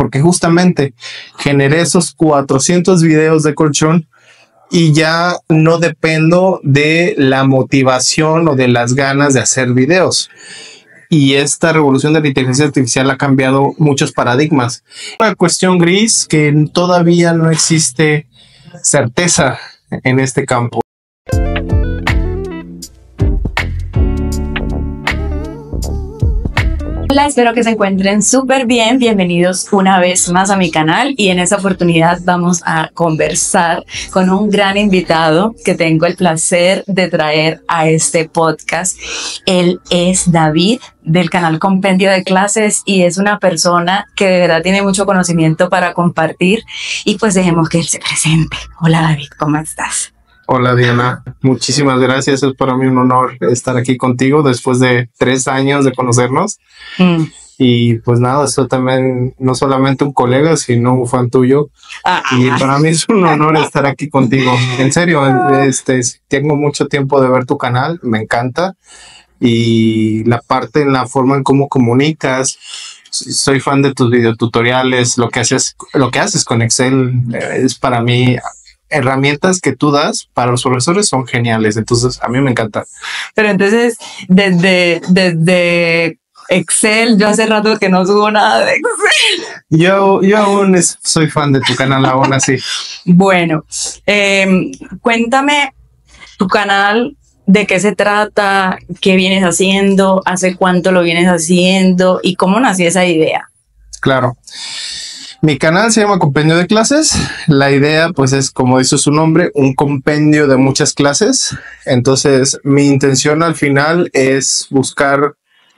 porque justamente generé esos 400 videos de colchón y ya no dependo de la motivación o de las ganas de hacer videos. Y esta revolución de la inteligencia artificial ha cambiado muchos paradigmas. Una cuestión gris que todavía no existe certeza en este campo. Hola, espero que se encuentren súper bien. Bienvenidos una vez más a mi canal y en esta oportunidad vamos a conversar con un gran invitado que tengo el placer de traer a este podcast. Él es David del canal Compendio de Clases y es una persona que de verdad tiene mucho conocimiento para compartir y pues dejemos que él se presente. Hola David, ¿cómo estás? Hola Diana, muchísimas gracias. Es para mí un honor estar aquí contigo después de 3 años de conocernos. Y pues nada, esto también no solamente un colega, sino un fan tuyo. Y para mí es un honor estar aquí contigo. En serio, tengo mucho tiempo de ver tu canal, me encanta. Y la parte en la forma en cómo comunicas, soy fan de tus videotutoriales, lo que haces con Excel es para mí herramientas que tú das para los profesores son geniales. Entonces a mí me encanta. Pero entonces desde Excel, yo hace rato que no subo nada de Excel. Yo aún soy fan de tu canal, aún así. Bueno, cuéntame tu canal, de qué se trata, qué vienes haciendo, hace cuánto lo vienes haciendo y cómo nació esa idea. Claro. Mi canal se llama Compendio de Clases. La idea, pues, es, como dice su nombre, un compendio de muchas clases. Entonces, mi intención al final es buscar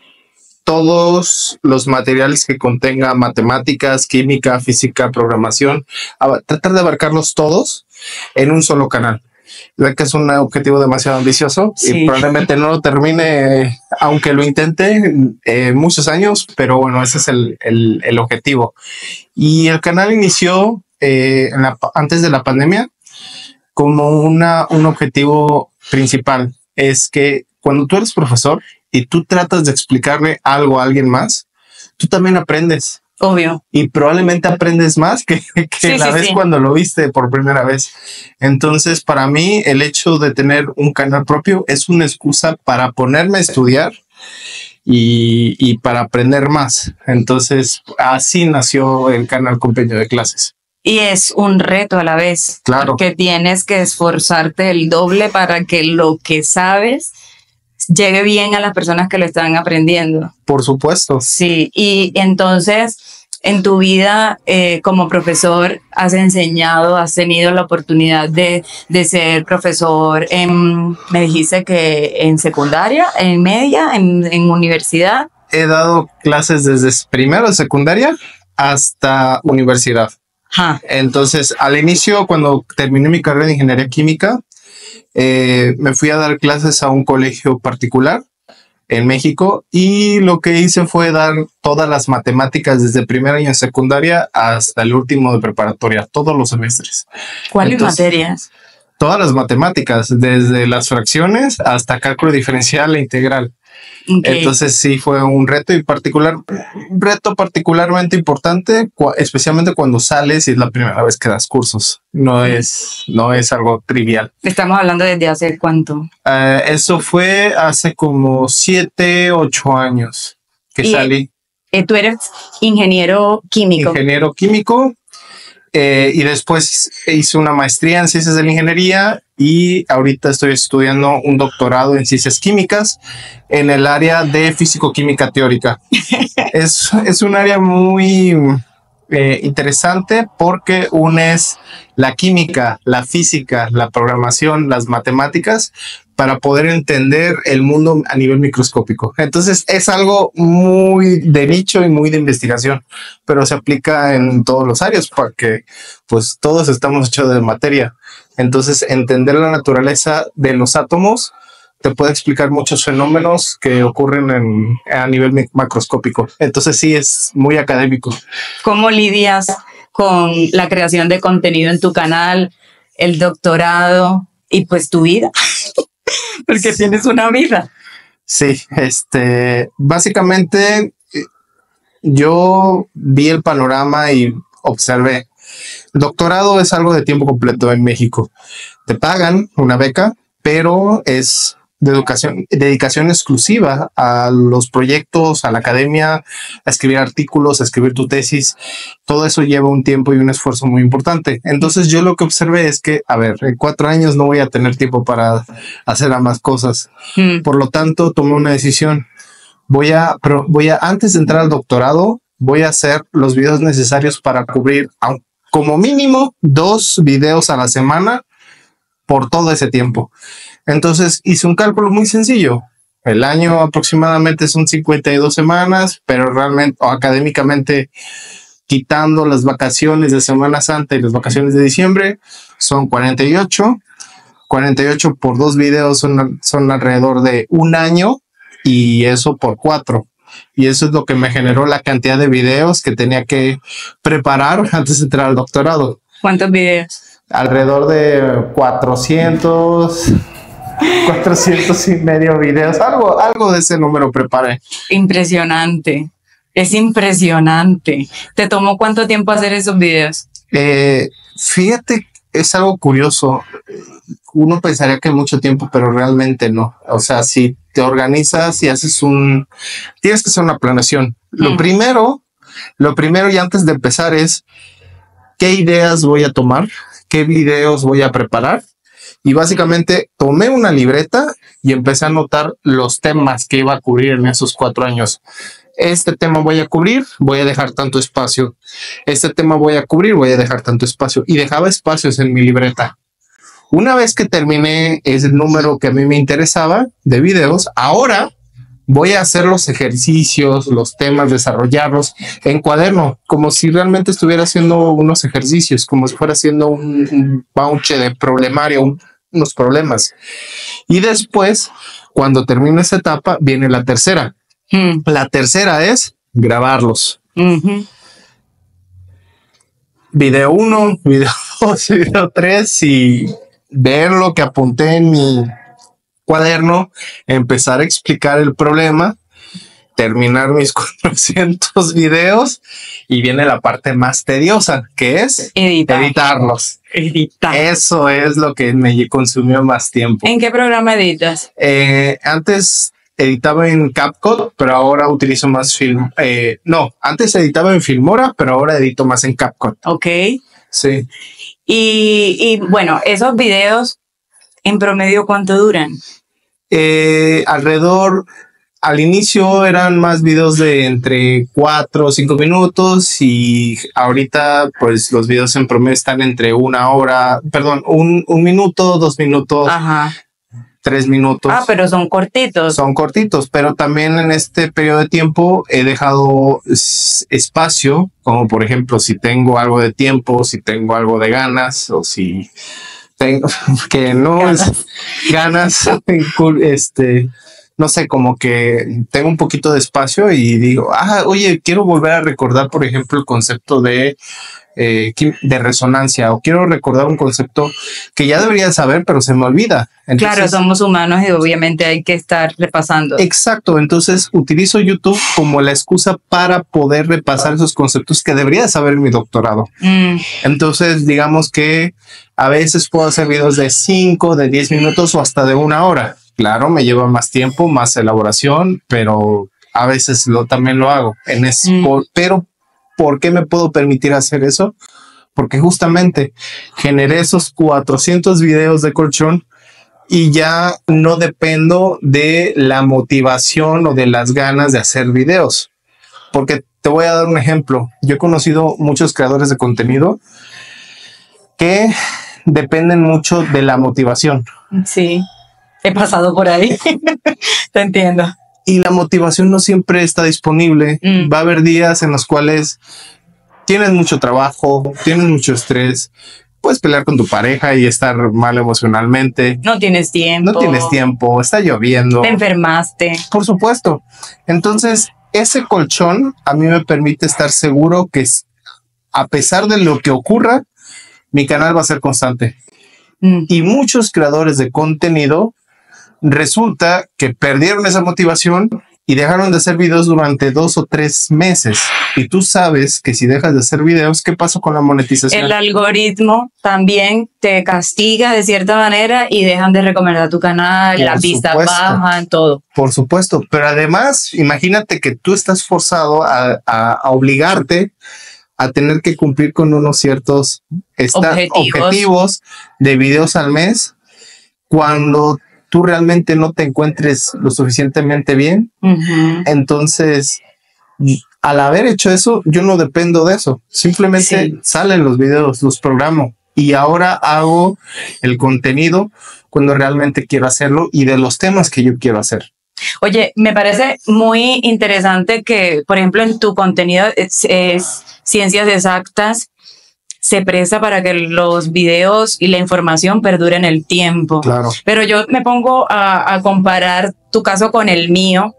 todos los materiales que contengan matemáticas, química, física, programación, tratar de abarcarlos todos en un solo canal. Ya que es un objetivo demasiado ambicioso, sí, y probablemente no lo termine, aunque lo intente muchos años, pero bueno, ese es el objetivo. Y el canal inició antes de la pandemia como un objetivo principal. Es que cuando tú eres profesor y tú tratas de explicarle algo a alguien más, tú también aprendes. Obvio. Y probablemente aprendes más que la vez cuando lo viste por primera vez. Entonces, para mí, el hecho de tener un canal propio es una excusa para ponerme a estudiar y para aprender más. Entonces, así nació el canal Compendio de Clases. Y es un reto a la vez. Claro. Porque tienes que esforzarte el doble para que lo que sabes llegue bien a las personas que lo están aprendiendo. Por supuesto. Sí, y entonces en tu vida como profesor has enseñado, has tenido la oportunidad de ser profesor me dijiste que en secundaria, en media, en universidad. He dado clases desde primero de secundaria hasta universidad. Entonces, al inicio, cuando terminé mi carrera de ingeniería química, me fui a dar clases a un colegio particular en México y lo que hice fue dar todas las matemáticas desde primer año de secundaria hasta el último de preparatoria, todos los semestres. ¿Cuáles materias? Todas las matemáticas, desde las fracciones hasta cálculo diferencial e integral. Okay. Entonces sí fue un reto particularmente importante, especialmente cuando sales y es la primera vez que das cursos. No es algo trivial. Estamos hablando desde hace ¿cuánto? Eso fue hace como 7, 8 años que salí. Tú eres ingeniero químico. Ingeniero químico. Y después hice una maestría en ciencias de la ingeniería y ahorita estoy estudiando un doctorado en ciencias químicas en el área de físico-química teórica. es un área muy interesante porque unes la química, la física, la programación, las matemáticas para poder entender el mundo a nivel microscópico. Entonces es algo muy de nicho y muy de investigación, pero se aplica en todos los áreas porque pues todos estamos hechos de materia. Entonces entender la naturaleza de los átomos te puede explicar muchos fenómenos que ocurren a nivel macroscópico. Entonces sí es muy académico. ¿Cómo lidias con la creación de contenido en tu canal, el doctorado y pues tu vida? Porque tienes una vida. Sí, básicamente yo vi el panorama y observé. Doctorado es algo de tiempo completo en México. Te pagan una beca, pero es de dedicación exclusiva a los proyectos, a la academia, a escribir artículos, a escribir tu tesis. Todo eso lleva un tiempo y un esfuerzo muy importante. Entonces yo lo que observé es que, a ver, en 4 años no voy a tener tiempo para hacer ambas cosas. Por lo tanto, tomé una decisión. Antes de entrar al doctorado, voy a hacer los videos necesarios para cubrir como mínimo 2 videos a la semana por todo ese tiempo. Entonces hice un cálculo muy sencillo. El año aproximadamente son 52 semanas, pero realmente o académicamente, quitando las vacaciones de Semana Santa y las vacaciones de diciembre, son 48. 48 por 2 videos son alrededor de un año, y eso por 4. Y eso es lo que me generó la cantidad de videos que tenía que preparar antes de entrar al doctorado. ¿Cuántos videos? Alrededor de 400 y medio videos, algo de ese número preparé. Impresionante, es impresionante. ¿Te tomó cuánto tiempo hacer esos videos? Fíjate, es algo curioso. Uno pensaría que mucho tiempo, pero realmente no. O sea, si te organizas y tienes que hacer una planeación. Lo primero y antes de empezar es qué ideas voy a tomar, qué videos voy a preparar. Y básicamente tomé una libreta y empecé a anotar los temas que iba a cubrir en esos 4 años. Este tema voy a cubrir, voy a dejar tanto espacio. Este tema voy a cubrir, voy a dejar tanto espacio. Y dejaba espacios en mi libreta. Una vez que terminé ese número que a mí me interesaba de videos, ahora voy a hacer los ejercicios, los temas, desarrollarlos en cuaderno, como si realmente estuviera haciendo unos ejercicios, como si fuera haciendo un bauche de problemario, unos problemas. Y después, cuando termine esa etapa, viene la tercera. La tercera es grabarlos. Video 1, video 2, video 3 y ver lo que apunté en mi cuaderno, empezar a explicar el problema, terminar mis 400 videos y viene la parte más tediosa, que es editarlos. Eso es lo que me consumió más tiempo. ¿En qué programa editas? Antes editaba en CapCut, pero ahora utilizo más antes editaba en Filmora, pero ahora edito más en CapCut. Ok. Sí. Y bueno, esos videos en promedio, ¿cuánto duran? Al inicio eran más videos de entre 4 o 5 minutos y ahorita pues los videos en promedio están entre un minuto, 2 minutos. Ajá. 3 minutos. Pero son cortitos. Son cortitos, pero también en este periodo de tiempo he dejado espacio, como por ejemplo si tengo algo de tiempo, si tengo algo de ganas o si tengo que no ganas, no sé, como que tengo un poquito de espacio y digo, oye, quiero volver a recordar, por ejemplo, el concepto de resonancia, o quiero recordar un concepto que ya debería saber, pero se me olvida. Entonces, claro, somos humanos y obviamente hay que estar repasando. Exacto, entonces utilizo YouTube como la excusa para poder repasar esos conceptos que debería saber en mi doctorado. Entonces, digamos que a veces puedo hacer videos de 5, de 10 minutos o hasta de 1 hora. Claro, me lleva más tiempo, más elaboración, pero a veces también lo hago. Pero ¿por qué me puedo permitir hacer eso? Porque justamente generé esos 400 videos de colchón y ya no dependo de la motivación o de las ganas de hacer videos. Porque te voy a dar un ejemplo. Yo he conocido muchos creadores de contenido que dependen mucho de la motivación. Sí, he pasado por ahí. Te entiendo. Y la motivación no siempre está disponible. Va a haber días en los cuales tienes mucho trabajo, tienes mucho estrés, puedes pelear con tu pareja y estar mal emocionalmente. No tienes tiempo. Está lloviendo. Te enfermaste. Por supuesto. Entonces, ese colchón a mí me permite estar seguro que a pesar de lo que ocurra, mi canal va a ser constante. Y muchos creadores de contenido resulta que perdieron esa motivación y dejaron de hacer videos durante 2 o 3 meses. Y tú sabes que si dejas de hacer videos, ¿qué pasa con la monetización? El algoritmo también te castiga de cierta manera y dejan de recomendar tu canal, las vistas bajan, todo. Por supuesto, pero además, imagínate que tú estás forzado a obligarte a tener que cumplir con unos ciertos objetivos de videos al mes cuando tú realmente no te encuentres lo suficientemente bien. Entonces, al haber hecho eso, yo no dependo de eso. Simplemente salen los videos, los programo y ahora hago el contenido cuando realmente quiero hacerlo y de los temas que yo quiero hacer. Oye, me parece muy interesante que, por ejemplo, en tu contenido es ciencias exactas, se presta para que los videos y la información perduren el tiempo. Claro. Pero yo me pongo a comparar tu caso con el mío,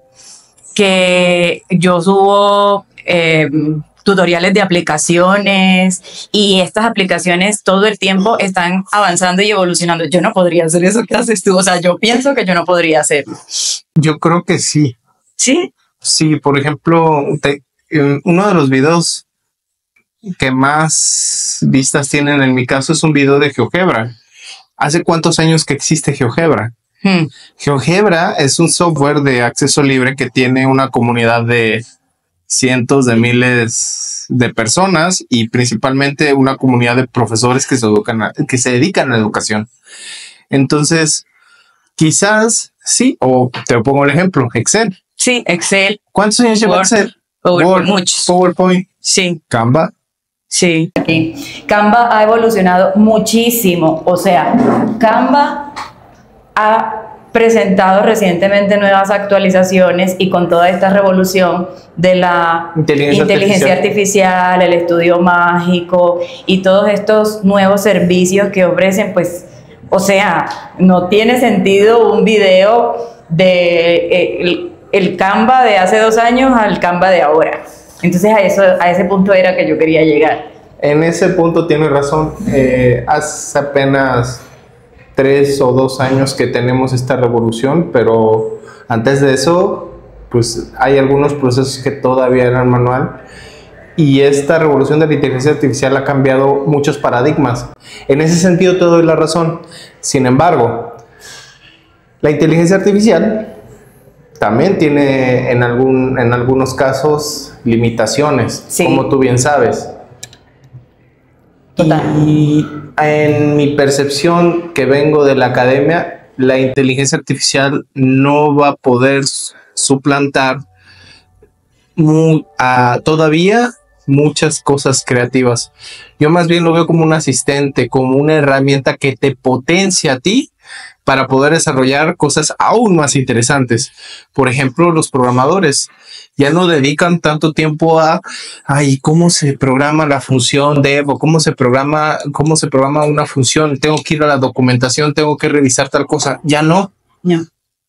que yo subo tutoriales de aplicaciones y estas aplicaciones todo el tiempo están avanzando y evolucionando. Yo no podría hacer eso que haces tú. O sea, yo pienso que yo no podría hacerlo. Yo creo que sí. ¿Sí? Sí, por ejemplo, uno de los videos que más vistas tienen en mi caso es un video de GeoGebra. ¿Hace cuántos años que existe GeoGebra? GeoGebra es un software de acceso libre que tiene una comunidad de cientos de miles de personas y principalmente una comunidad de profesores que se dedican a la educación. Entonces, quizás sí, o te pongo el ejemplo, Excel. Sí, Excel. ¿Cuántos años lleva Excel? Word, muchos. PowerPoint. Sí. Canva. Sí. Canva ha evolucionado muchísimo. O sea, Canva ha presentado recientemente nuevas actualizaciones y con toda esta revolución de la inteligencia artificial, el estudio mágico y todos estos nuevos servicios que ofrecen, pues, o sea, no tiene sentido un video de el Canva de hace 2 años al Canva de ahora. Entonces a ese punto era que yo quería llegar. En ese punto tienes razón. Hace apenas 3 o 2 años que tenemos esta revolución, pero antes de eso, pues hay algunos procesos que todavía eran manual y esta revolución de la inteligencia artificial ha cambiado muchos paradigmas. En ese sentido te doy la razón. Sin embargo, la inteligencia artificial también tiene en algunos casos limitaciones, como tú bien sabes. Total. Y en mi percepción que vengo de la academia, la inteligencia artificial no va a poder suplantar todavía muchas cosas creativas. Yo más bien lo veo como un asistente, como una herramienta que te potencia a ti para poder desarrollar cosas aún más interesantes. Por ejemplo, los programadores ya no dedican tanto tiempo a cómo se programa la función dev o cómo se programa una función. Tengo que ir a la documentación, tengo que revisar tal cosa. Ya no. No.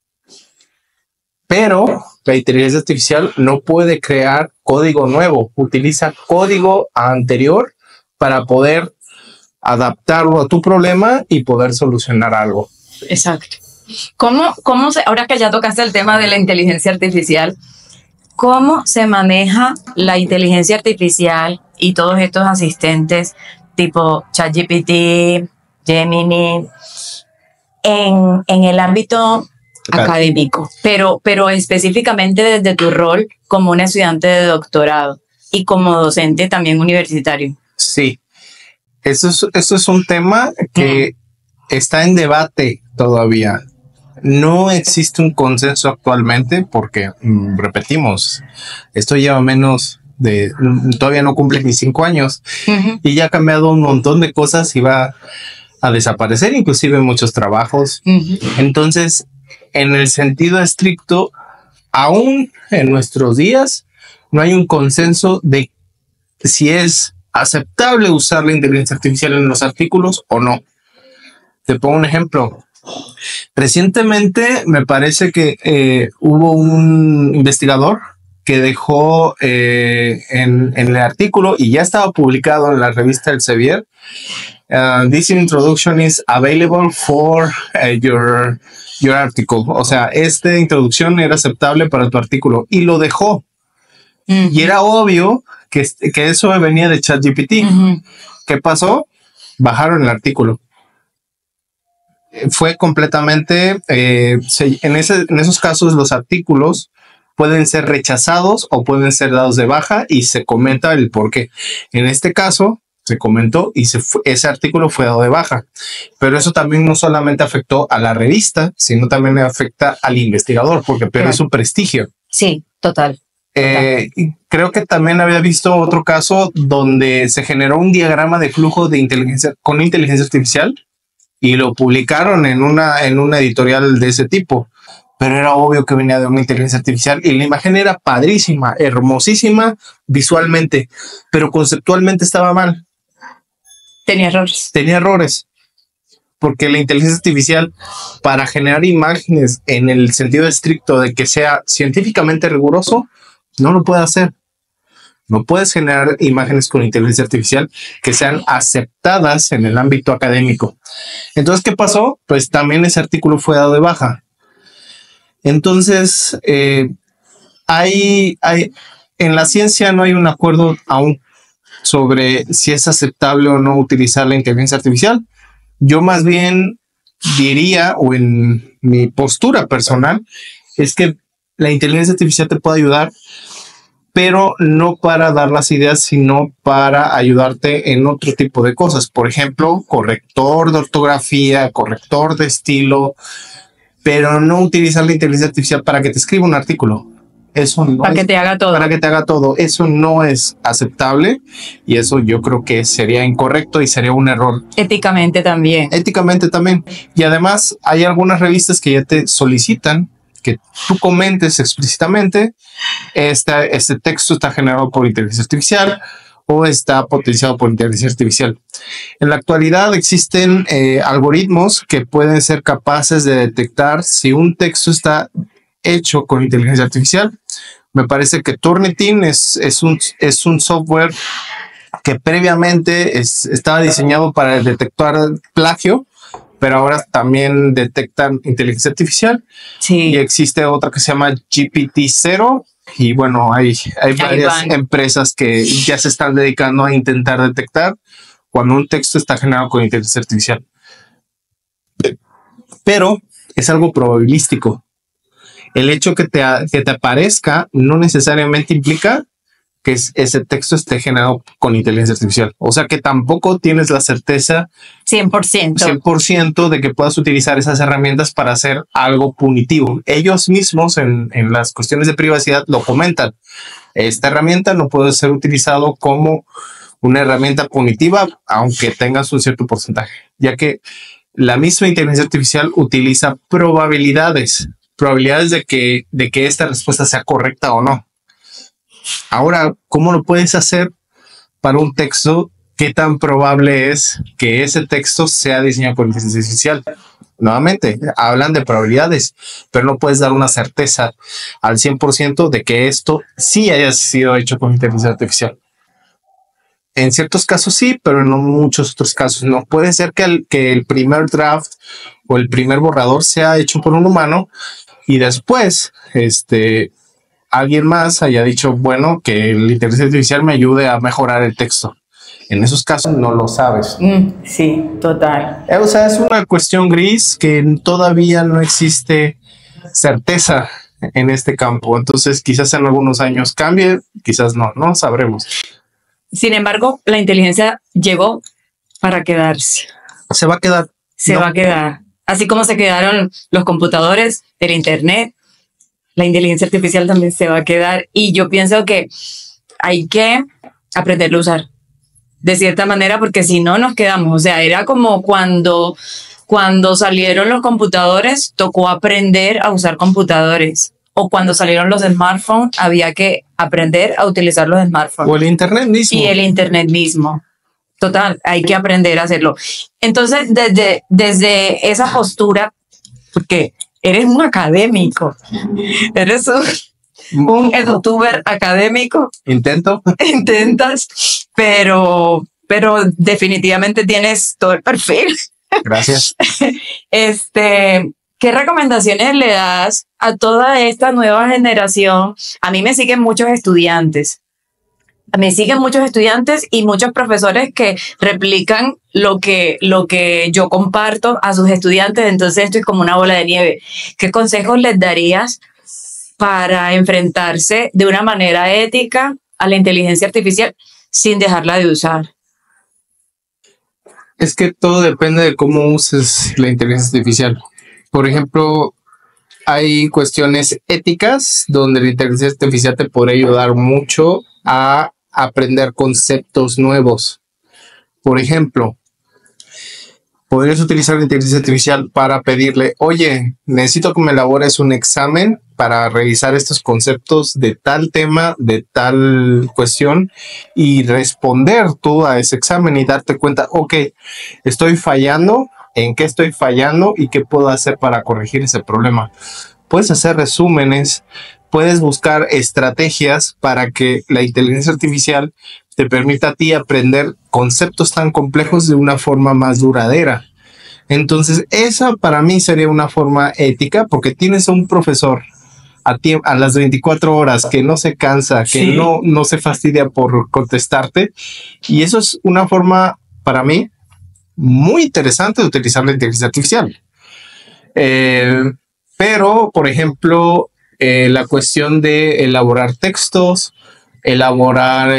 Pero la inteligencia artificial no puede crear código nuevo. Utiliza código anterior para poder adaptarlo a tu problema y poder solucionar algo. Exacto. Ahora que ya tocaste el tema de la inteligencia artificial, ¿cómo se maneja la inteligencia artificial y todos estos asistentes tipo ChatGPT, Gemini, en el ámbito académico, pero específicamente desde tu rol como un estudiante de doctorado y como docente también universitario? Sí, eso es un tema que está en debate todavía. No existe un consenso actualmente porque, repetimos, esto lleva todavía no cumple ni 5 años y ya ha cambiado un montón de cosas y va a desaparecer inclusive muchos trabajos. Entonces, en el sentido estricto, aún en nuestros días, no hay un consenso de si es aceptable usar la inteligencia artificial en los artículos o no. Te pongo un ejemplo. Recientemente me parece que hubo un investigador que dejó en el artículo, y ya estaba publicado en la revista Elsevier. This introduction is available for your article. O sea, esta introducción era aceptable para tu artículo, y lo dejó. Y era obvio que eso venía de ChatGPT. ¿Qué pasó? Bajaron el artículo. Fue completamente... en esos casos los artículos pueden ser rechazados o pueden ser dados de baja, y se comenta el por qué. En este caso se comentó y ese artículo fue dado de baja. Pero eso también no solamente afectó a la revista, sino también afecta al investigador, porque pierde su prestigio. Sí, total. Creo que también había visto otro caso donde se generó un diagrama de flujo de inteligencia con inteligencia artificial, y lo publicaron en una editorial de ese tipo, pero era obvio que venía de una inteligencia artificial, y la imagen era padrísima, hermosísima visualmente, pero conceptualmente estaba mal. Tenía errores. Porque la inteligencia artificial, para generar imágenes en el sentido estricto de que sea científicamente riguroso, no lo puede hacer. No puedes generar imágenes con inteligencia artificial que sean aceptadas en el ámbito académico. Entonces, ¿qué pasó? Pues también ese artículo fue dado de baja. Entonces, en la ciencia no hay un acuerdo aún sobre si es aceptable o no utilizar la inteligencia artificial. Yo más bien diría, o en mi postura personal, es que la inteligencia artificial te puede ayudar, pero no para dar las ideas, sino para ayudarte en otro tipo de cosas. Por ejemplo, corrector de ortografía, corrector de estilo, pero no utilizar la inteligencia artificial para que te escriba un artículo. Eso no para que te haga todo. Para que te haga todo. Eso no es aceptable, y eso yo creo que sería incorrecto y sería un error. Éticamente también. Y además hay algunas revistas que ya te solicitan que tú comentes explícitamente este texto está generado por inteligencia artificial o está potenciado por inteligencia artificial. En la actualidad existen algoritmos que pueden ser capaces de detectar si un texto está hecho con inteligencia artificial. Me parece que Turnitin es un software que previamente estaba diseñado para detectar plagio, pero ahora también detectan inteligencia artificial. Sí. Y existe otra que se llama GPT-0. Y bueno, hay varias empresas que ya se están dedicando a intentar detectar cuando un texto está generado con inteligencia artificial. Pero es algo probabilístico. El hecho que te aparezca no necesariamente implica que ese texto esté generado con inteligencia artificial. O sea que tampoco tienes la certeza 100% de que puedas utilizar esas herramientas para hacer algo punitivo. Ellos mismos en las cuestiones de privacidad lo comentan. Esta herramienta no puede ser utilizado como una herramienta punitiva, aunque tengas un cierto porcentaje, ya que la misma inteligencia artificial utiliza probabilidades de que esta respuesta sea correcta o no. Ahora, ¿cómo lo puedes hacer para un texto? ¿Qué tan probable es que ese texto sea diseñado por inteligencia artificial? Nuevamente, hablan de probabilidades, pero no puedes dar una certeza al 100% de que esto sí haya sido hecho con inteligencia artificial. En ciertos casos sí, pero en muchos otros casos no. Puede ser que el primer draft o el primer borrador sea hecho por un humano y después alguien más haya dicho, bueno, que la inteligencia artificial me ayude a mejorar el texto. En esos casos no lo sabes. Sí, total. O sea, es una cuestión gris que todavía no existe certeza en este campo. Entonces, quizás en algunos años cambie, quizás no sabremos. Sin embargo, la inteligencia llegó para quedarse. Se va a quedar. Se va a quedar. Así como se quedaron los computadores, el internet, la inteligencia artificial también se va a quedar. Y yo pienso que hay que aprenderlo a usar de cierta manera, porque si no nos quedamos. O sea, era como cuando salieron los computadores, tocó aprender a usar computadores. O cuando salieron los smartphones, había que aprender a utilizar los smartphones. O el internet mismo. Y el internet mismo. Total, hay que aprender a hacerlo. Entonces, desde esa postura, porque eres un académico, un edutuber académico. Intento. Intentas, pero definitivamente tienes todo el perfil. Gracias. ¿Qué recomendaciones le das a toda esta nueva generación? A mí me siguen muchos estudiantes. Y muchos profesores que replican lo que yo comparto a sus estudiantes. Entonces esto es como una bola de nieve. ¿Qué consejos les darías para enfrentarse de una manera ética a la inteligencia artificial sin dejarla de usar? Es que todo depende de cómo uses la inteligencia artificial. Por ejemplo, hay cuestiones éticas donde la inteligencia artificial te puede ayudar mucho a aprender conceptos nuevos. Por ejemplo, podrías utilizar la inteligencia artificial para pedirle, oye, necesito que me elabores un examen para revisar estos conceptos de tal tema, de tal cuestión, y responder tú a ese examen y darte cuenta, ok, estoy fallando, en qué estoy fallando y qué puedo hacer para corregir ese problema. Puedes hacer resúmenes, puedes buscar estrategias para que la inteligencia artificial te permita a ti aprender conceptos tan complejos de una forma más duradera. Entonces, esa para mí sería una forma ética, porque tienes a un profesor a las 24 horas que no se cansa, que Sí. no se fastidia por contestarte. Y eso es una forma, para mí, muy interesante de utilizar la inteligencia artificial. Pero, por ejemplo, la cuestión de elaborar textos, elaborar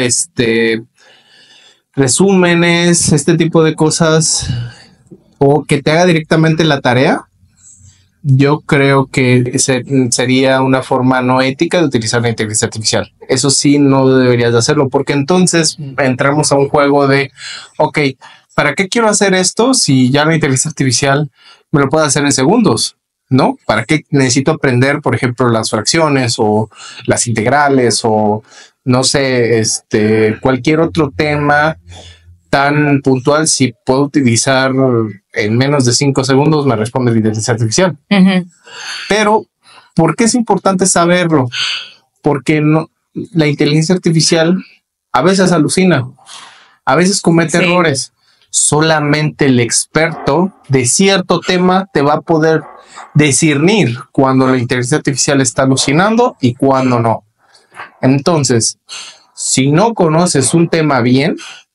resúmenes, este tipo de cosas, o que te haga directamente la tarea, yo creo que sería una forma no ética de utilizar la inteligencia artificial. Eso sí, no deberías de hacerlo, porque entonces entramos a un juego de, ok, ¿para qué quiero hacer esto si ya la inteligencia artificial me lo puede hacer en segundos? ¿No? ¿Para qué necesito aprender, por ejemplo, las fracciones o las integrales o no sé, cualquier otro tema tan puntual? Si puedo utilizar en menos de 5 segundos, me responde la inteligencia artificial. Uh-huh. Pero, ¿por qué es importante saberlo? Porque la inteligencia artificial a veces alucina, a veces comete errores. Solamente el experto de cierto tema te va a poder discernir cuando la inteligencia artificial está alucinando y cuando no. Entonces, si no conoces un tema bien,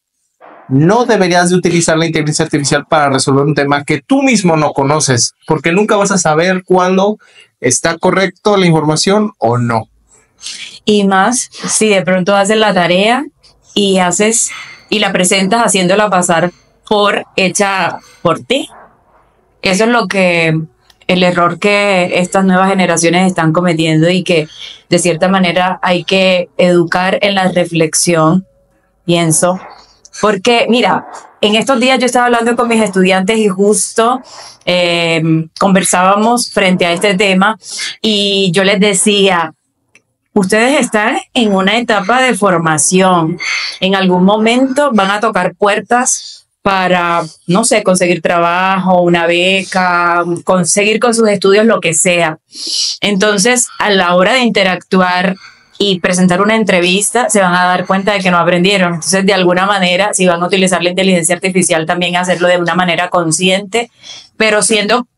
no deberías de utilizar la inteligencia artificial para resolver un tema que tú mismo no conoces, porque nunca vas a saber cuándo está correcto la información o no. Y más si de pronto haces la tarea y la presentas haciéndola pasar por hecha por ti. Eso es el error que estas nuevas generaciones están cometiendo y que de cierta manera hay que educar en la reflexión, pienso. Porque mira, en estos días yo estaba hablando con mis estudiantes y justo conversábamos frente a este tema y yo les decía, ustedes están en una etapa de formación. En algún momento van a tocar puertas para, no sé, conseguir trabajo, una beca, conseguir con sus estudios lo que sea. Entonces, a la hora de interactuar y presentar una entrevista, se van a dar cuenta de que no aprendieron. Entonces, de alguna manera, si van a utilizar la inteligencia artificial, también hacerlo de una manera consciente, pero siendo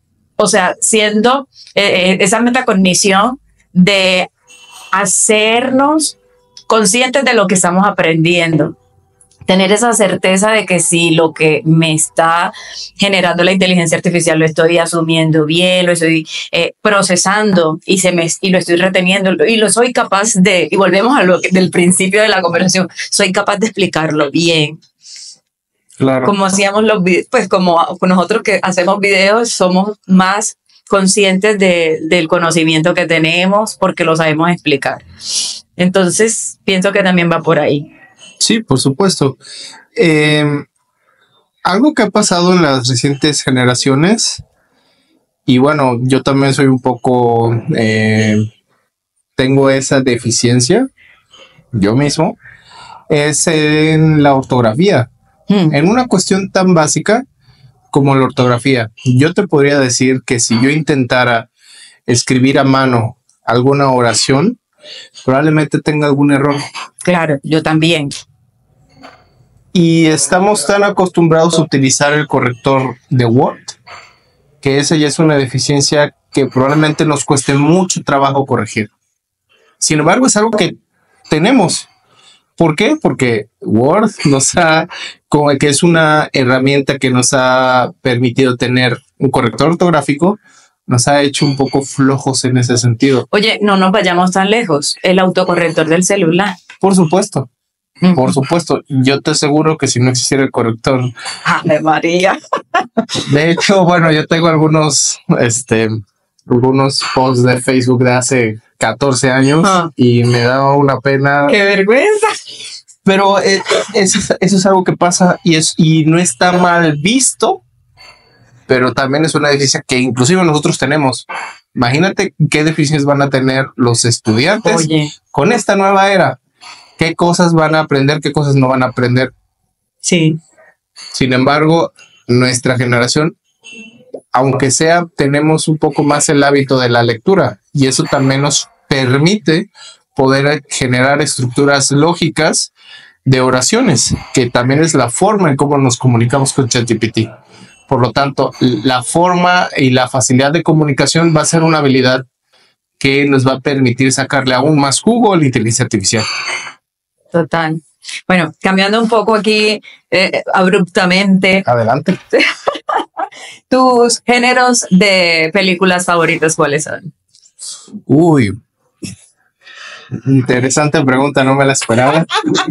esa metacognición de hacernos conscientes de lo que estamos aprendiendo. Tener esa certeza de que si lo que me está generando la inteligencia artificial lo estoy asumiendo bien, lo estoy procesando y lo estoy reteniendo y lo soy capaz de, y volvemos a del principio de la conversación, soy capaz de explicarlo bien. Claro. Como hacíamos los videos, pues como nosotros que hacemos videos somos más conscientes del conocimiento que tenemos porque lo sabemos explicar. Entonces, pienso que también va por ahí. Sí, por supuesto. Algo que ha pasado en las recientes generaciones, y bueno, yo también soy un poco, tengo esa deficiencia, yo mismo, es en la ortografía. En una cuestión tan básica como la ortografía, yo te podría decir que si yo intentara escribir a mano alguna oración, probablemente tenga algún error. Claro, yo también. Y estamos tan acostumbrados a utilizar el corrector de Word que esa ya es una deficiencia que probablemente nos cueste mucho trabajo corregir. Sin embargo, es algo que tenemos. ¿Por qué? Porque Word como que es una herramienta que nos ha permitido tener un corrector ortográfico, nos ha hecho un poco flojos en ese sentido. Oye, no nos vayamos tan lejos. El autocorrector del celular. Por supuesto. Por supuesto, yo te aseguro que si no existiera el corrector. ¡Ave María! De hecho, bueno, yo tengo algunos posts de Facebook de hace 14 años y me da una pena. ¡Qué vergüenza! Pero eso es algo que pasa y no está mal visto, pero también es una deficiencia que inclusive nosotros tenemos. Imagínate qué deficiencias van a tener los estudiantes con esta nueva era. ¿Qué cosas van a aprender? ¿Qué cosas no van a aprender? Sí. Sin embargo, nuestra generación, aunque sea, tenemos un poco más el hábito de la lectura y eso también nos permite poder generar estructuras lógicas de oraciones, que también es la forma en cómo nos comunicamos con ChatGPT. Por lo tanto, la forma y la facilidad de comunicación va a ser una habilidad que nos va a permitir sacarle aún más jugo a la inteligencia artificial. Total. Bueno, cambiando un poco aquí abruptamente. Adelante. ¿Tus géneros de películas favoritos cuáles son? Uy, interesante pregunta, no me la esperaba.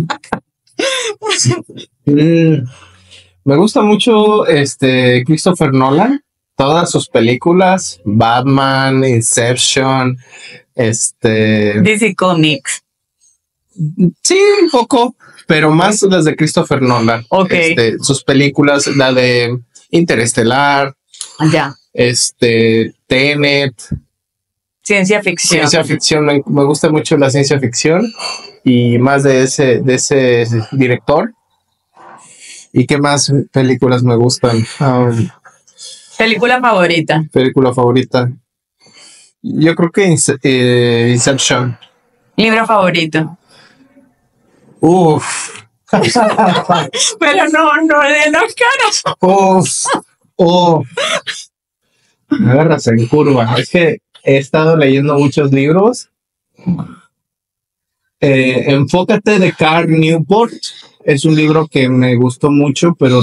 Me gusta mucho Christopher Nolan, todas sus películas, Batman, Inception, DC Comics. Sí, un poco, pero más las de Christopher Nolan. Okay. Sus películas, la de Interestelar, Tenet. Ciencia ficción. Ciencia ficción, me gusta mucho la ciencia ficción y más de ese director. ¿Y qué más películas me gustan? ¿Película favorita? Película favorita. Yo creo que Inception. ¿Libro favorito? Uf. Pero no de las caras. Me agarras en curva. Es que he estado leyendo muchos libros. Enfócate de Cal Newport. Es un libro que me gustó mucho, pero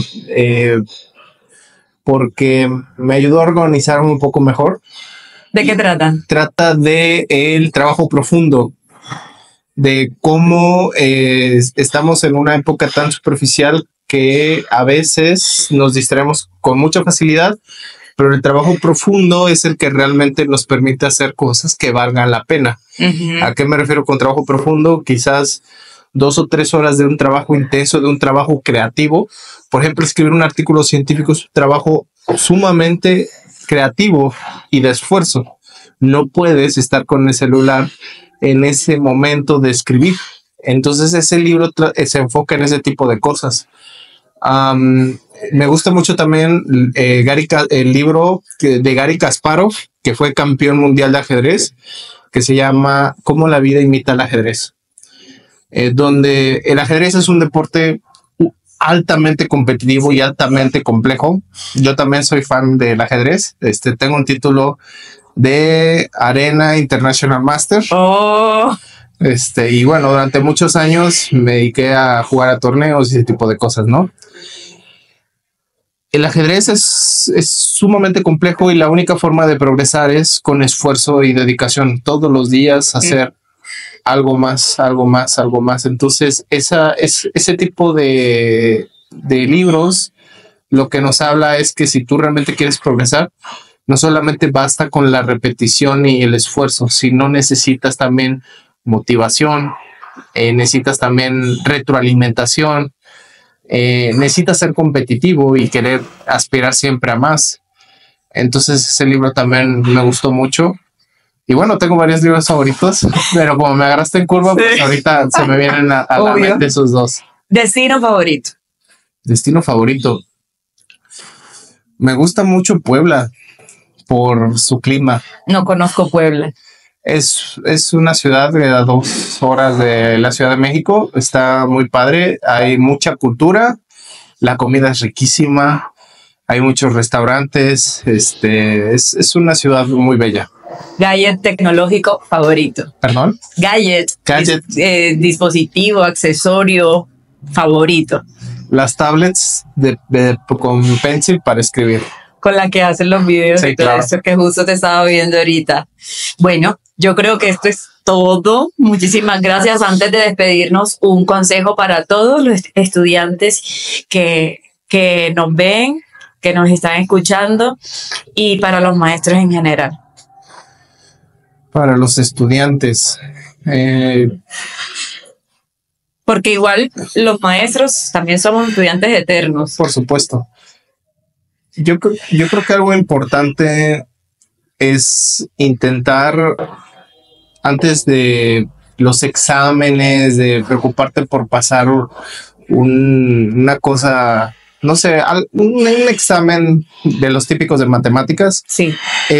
porque me ayudó a organizarme un poco mejor. ¿De qué trata? Trata de el trabajo profundo, de cómo estamos en una época tan superficial que a veces nos distraemos con mucha facilidad, pero el trabajo profundo es el que realmente nos permite hacer cosas que valgan la pena. ¿A qué me refiero con trabajo profundo? Quizás 2 o 3 horas de un trabajo intenso, de un trabajo creativo. Por ejemplo, escribir un artículo científico es un trabajo sumamente creativo y de esfuerzo. No puedes estar con el celular en ese momento de escribir. Entonces ese libro se enfoca en ese tipo de cosas. Me gusta mucho también el libro de Garry Kasparov, que fue campeón mundial de ajedrez, que se llama Cómo la vida imita al ajedrez. Donde el ajedrez es un deporte altamente competitivo y altamente complejo. Yo también soy fan del ajedrez. Tengo un título de Arena International Master. Y bueno, durante muchos años me dediqué a jugar a torneos y ese tipo de cosas, ¿no? El ajedrez es sumamente complejo y la única forma de progresar es con esfuerzo y dedicación. Todos los días hacer algo más, algo más, algo más. Entonces, ese tipo de libros lo que nos habla es que si tú realmente quieres progresar, no solamente basta con la repetición y el esfuerzo, sino necesitas también motivación, necesitas también retroalimentación, necesitas ser competitivo y querer aspirar siempre a más. Entonces ese libro también me gustó mucho. Y bueno, tengo varios libros favoritos, pero como me agarraste en curva, pues ahorita se me vienen a la mente esos dos. ¿Destino favorito? Destino favorito. Me gusta mucho Puebla por su clima. No conozco Puebla. Es una ciudad de a 2 horas de la Ciudad de México. Está muy padre. Hay mucha cultura. La comida es riquísima. Hay muchos restaurantes. Es una ciudad muy bella. Gadget tecnológico favorito. ¿Perdón? Gadget. Dispositivo, accesorio favorito. Las tablets con pencil para escribir. Con la que hacen los videos, sí, y todo, claro. Eso que justo te estaba viendo ahorita. Bueno, yo creo que esto es todo. Muchísimas gracias. Antes de despedirnos, un consejo para todos los estudiantes que nos ven, que nos están escuchando, y para los maestros en general. Para los estudiantes. Porque igual los maestros también somos estudiantes eternos. Por supuesto. Yo creo que algo importante es intentar, antes de los exámenes, de preocuparte por pasar una cosa, no sé, un examen de los típicos de matemáticas. Sí.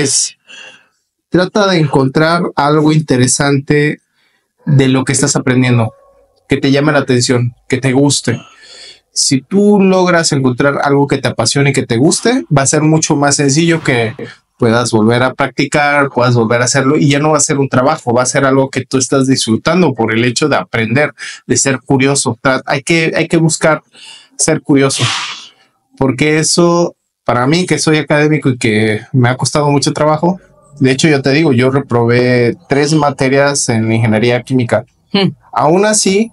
Trata de encontrar algo interesante de lo que estás aprendiendo, que te llame la atención, que te guste. Si tú logras encontrar algo que te apasione y que te guste, va a ser mucho más sencillo que puedas volver a practicar, puedas volver a hacerlo, y ya no va a ser un trabajo, va a ser algo que tú estás disfrutando por el hecho de aprender, de ser curioso. Hay que buscar ser curioso, porque eso, para mí, que soy académico y que me ha costado mucho trabajo, de hecho yo te digo, yo reprobé 3 materias en ingeniería química. Aún así,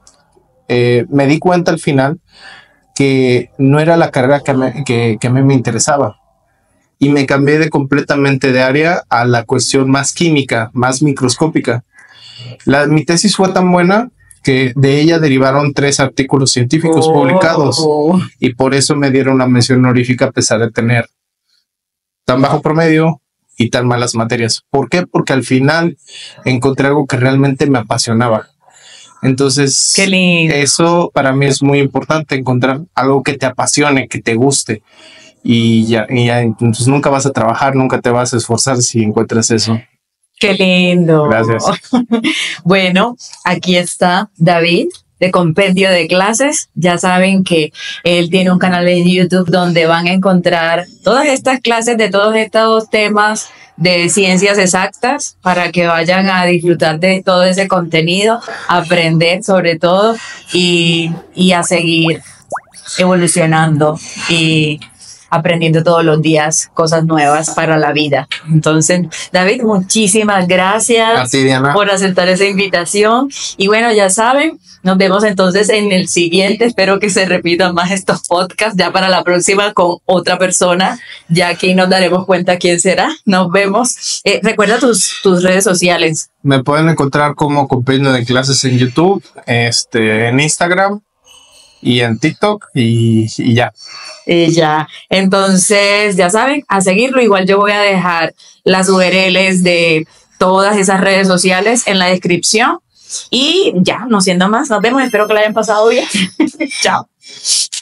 me di cuenta al final que no era la carrera que a mí me interesaba, y me cambié completamente de área a la cuestión más química, más microscópica. Mi tesis fue tan buena que de ella derivaron 3 artículos científicos publicados, y por eso me dieron una mención honorífica a pesar de tener tan bajo promedio y tan malas materias. ¿Por qué? Porque al final encontré algo que realmente me apasionaba. Entonces, eso para mí es muy importante, encontrar algo que te apasione, que te guste, y ya entonces nunca vas a trabajar, nunca te vas a esforzar si encuentras eso. Qué lindo. Gracias. Bueno, aquí está David de Compendio de Clases. Ya saben que él tiene un canal en YouTube donde van a encontrar todas estas clases de todos estos temas de ciencias exactas, para que vayan a disfrutar de todo ese contenido, aprender sobre todo, y a seguir evolucionando y aprendiendo todos los días cosas nuevas para la vida. Entonces, David, muchísimas gracias a ti, Diana, por aceptar esa invitación. Y bueno, ya saben, nos vemos entonces en el siguiente. Espero que se repitan más estos podcasts ya para la próxima con otra persona. Ya aquí nos daremos cuenta quién será. Nos vemos. Recuerda tus redes sociales. Me pueden encontrar como Compendio de Clases en YouTube, en Instagram y en TikTok, y ya. Y ya. Entonces, ya saben, a seguirlo. Igual yo voy a dejar las URLs de todas esas redes sociales en la descripción. Y ya, no siendo más, nos vemos. Espero que la hayan pasado bien. Chao.